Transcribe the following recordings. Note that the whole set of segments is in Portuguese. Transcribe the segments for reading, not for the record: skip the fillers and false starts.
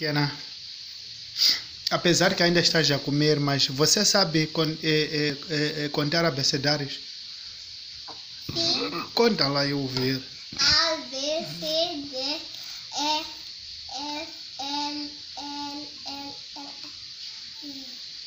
Pequena, apesar que ainda estás a comer, mas você sabe contar abecedários? Sim. Conta lá eu ouvir. A, B, C, D, E, F, N, N, N, N.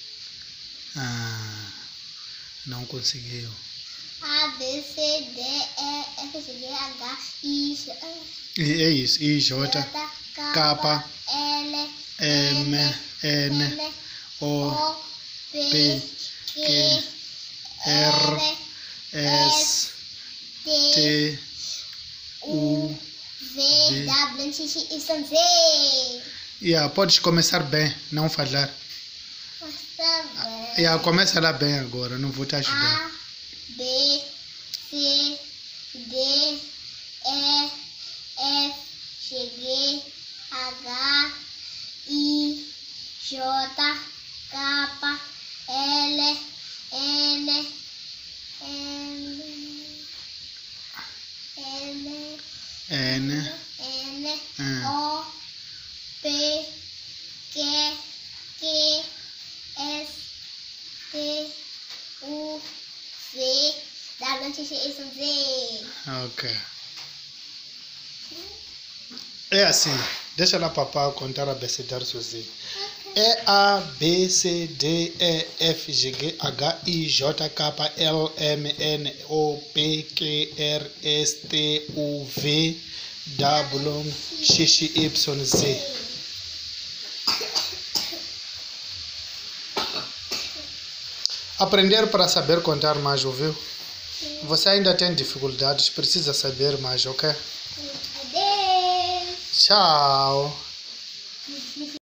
Não conseguiu. A, B, C, D, E, F, G, H, I, J, É isso. I, J, K, L, M, N, O, P, Q, R, S, T, U, V, W, X, Y, Z. Podes começar bem, não falhar. Mas tá bem. Começa lá bem agora, não vou te ajudar. A, B, C, D, E, F, G, H, I, J, K, L, N, O, P, Q, S, T, U, V, W, X, Y, Z. Ok. É assim, deixa lá papai contar abecedário sozinho. E, A, B, C, D, E, F, G, H, I, J, K, L, M, N, O, P, Q, R, S, T, U, V, W, X, Y, Z. Aprender para saber contar mais, ouviu? Você ainda tem dificuldades, precisa saber mais, ok? Adeus. Tchau.